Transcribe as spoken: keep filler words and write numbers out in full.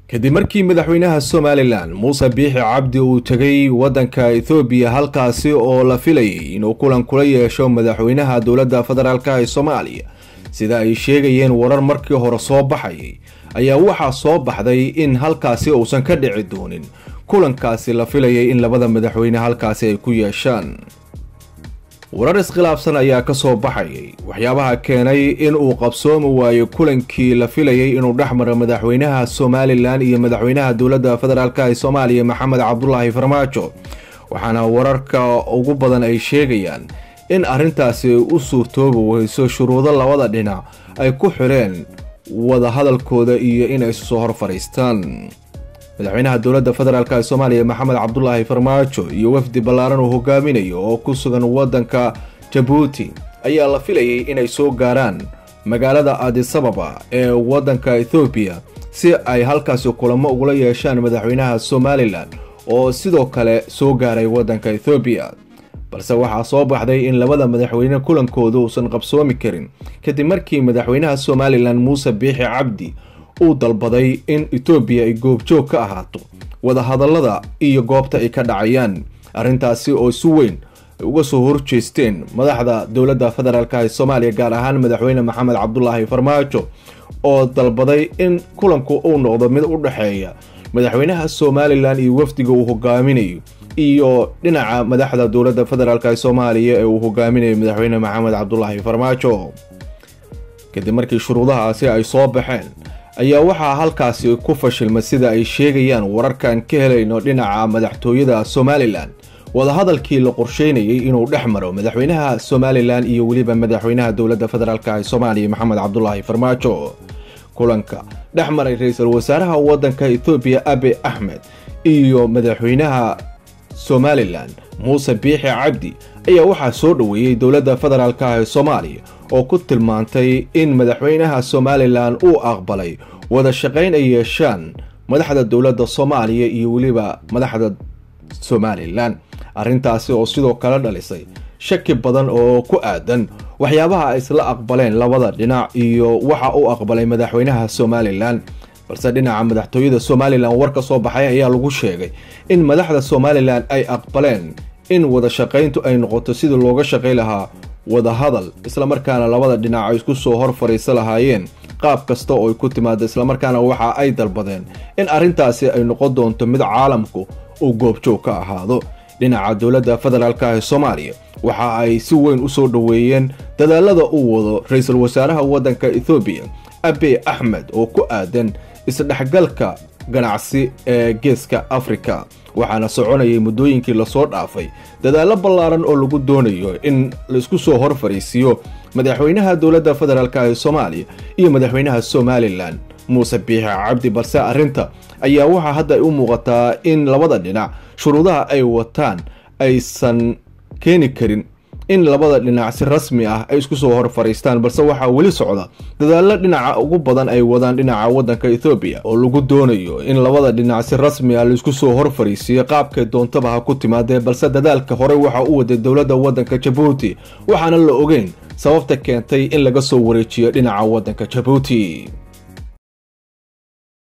kadib markii madaxweynaha Somaliland Muuse Biixi Cabdi uu tagay wadanka Ethiopia halkaasi oo la filayay inuu kulan kula yeesho madaxweynaha dowladda federaalka ee Soomaaliya sida ay sheegayeen warar markii hore soo baxay ayaa waxa soo baxday in halkaasi uusan ka dhici doonin kulankaasi la filayay in labada madaxweyne halkaasi ay ku yeeshaan. warar iskhilaafsan ayaa ka soo baxay waxyaabaha keenay in uu qabsoomi waayo kulankii la filayay inuu dhaxmaro madaxweynaha Somaliland iyo madaxweynaha dowladda federaalka ee Soomaaliya Maxamed Cabdullaahi Farmaajo, waxaana wararka ugu badan ay sheegayaan in arintaasi u suurtoobi wayso shuruudo labada dhinac ay ku xireen wada hadalkooda iyo in ay soo hor fariistaan. madaxweynaha dowladda federaalka ee Soomaaliya Maxamed Cabdullaahi Farmaajo iyo wafdi ballaaran oo hogaaminayo oo ku sugan wadanka Djibouti ayaa la filayay inay soo gaaraan magaalada Addis Ababa ee wadanka Ethiopia si ay halkaasi kulamo uga yeeshaan madaxweynaha Somaliland oo sidoo kale soo gaaray wadanka Ethiopia. balse waxaa soo baxday in labada madaxweyne kulankooda uusan qabsoomi karin kadib markii madaxweynaha Somaliland Muuse Biixi Cabdi uu dalbaday in Ethiopia ay goobjoog ka ahaato wada hadallada iyo goobta ay ka dhacayaan, arintaasi oo si weyn uga soo horjeesteen madaxda dowladda federaalka ee Soomaaliya gaar ahaan madaxweyne Maxamed Cabdullaahi Farmaajo oo dalbaday in kulanku uu noqdo mid u dhaxeeya madaxweynaha Somaliland iyo wafdiga uu hogaaminayo iyo dhinaca madaxda dowladda federaalka ee Soomaaliya ee uu hogaaminayo madaxweyne Maxamed Cabdullaahi Farmaajo. kadib markii shuruudahaasi ay soo baxeen ayaa waxaa halkaasi ku fashilmay sida ay sheegayaan wararkan ka helayno dhinaca madaxtooyada Somaliland wada hadalkii la qorsheynayay inuu dhaxmaro madaxweynaha Somaliland iyo waliba madaxweynaha dowladda federaalka ee Soomaaliya Maxamed Cabdullaahi Farmaajo. kulanka dhaxmaray ra'iisul wasaaraha wadanka Ethiopia Abiy Ahmed iyo madaxweynaha Somaliland Muuse Biixi Cabdi ayaa waxaa soo dhaweeyay dowladda federaalka ee Soomaaliya oo ku tilmaantay in madaxweynaha Somaliland uu aqbalay wada shaqayn ay yeeshaan madaxda dowladda Soomaaliya iyo waliba madaxda Somaliland. arintaasi oo sidoo kale dhalisay shaki badan oo ku aadan waxyaabaha ay isla aqbaleen labada dhinac iyo waxa uu aqbalay madaxweynaha Somaliland. balse dhinaca madaxtooyada Somaliland war ka soo baxay ayaa lagu sheegay in madaxda Somaliland ay aqbaleen in wada shaqayntu ay noqoto sidii looga shaqay lahaa wada hadal isla markaana labada dhinac ay isku soo hor fariisan lahaayeen qaab kasta oo ay ku timaado, isla markaana waxa ay dalbadeen in arintaasi ay noqon doonto mid caalamku uu goobjoog ka ahaado. dhinaca dowladda federaalka ee Soomaaliya waxa ay si weyn u soo dhaweeyeen dadaalada uu wado ra'iisul wasaaraha wadanka Ethiopia Abiy Ahmed oo ku aadan isdhaxgalka ganacsi ee geeska Afrika, waxaana soconayay muddooyinkii la soo dhaafay dadaalo ballaaran oo lagu doonayo in la isku soo hor fariisiyo madaxweynaha dowladda federaalka ee Soomaaliya iyo madaxweynaha Somaliland Muuse Biixi Cabdi. balse arinta ayaa waxa hadda u muuqataa in labada dhinac shuruudaha ay wataan aysan keeni karin in labada dhinac si rasmi ah ay isku soo hor fariistaan, balse waxa wali socda dadaalo dhinaca ugu badan ay wadaan dhinaca wadanka Ethiopia oo lagu doonayo in labada dhinac si rasmi ah la isku soo hor fariisiyo qaabka doontaba ha ku timaadee. balse dadaalka hore waxa uu waday dowladda wadanka Djibouti waxaana la ogeyn sababta keentay in laga soo wareejiyo dhinaca wadanka Djibouti.